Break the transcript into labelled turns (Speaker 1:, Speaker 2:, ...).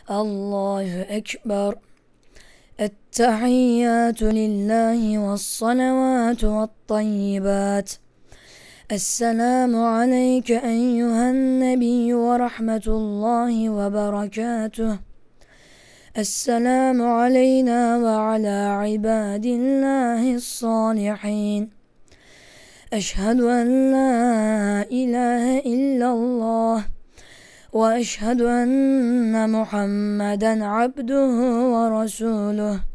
Speaker 1: الله أكبر. التحيات لله والصلوات والطيبات. السلام عليك أيها النبي ورحمة الله وبركاته. السلام علينا وعلى عباد الله الصالحين. أشهد أن لا إله إلا الله وأشهد أن محمدا عبده ورسوله.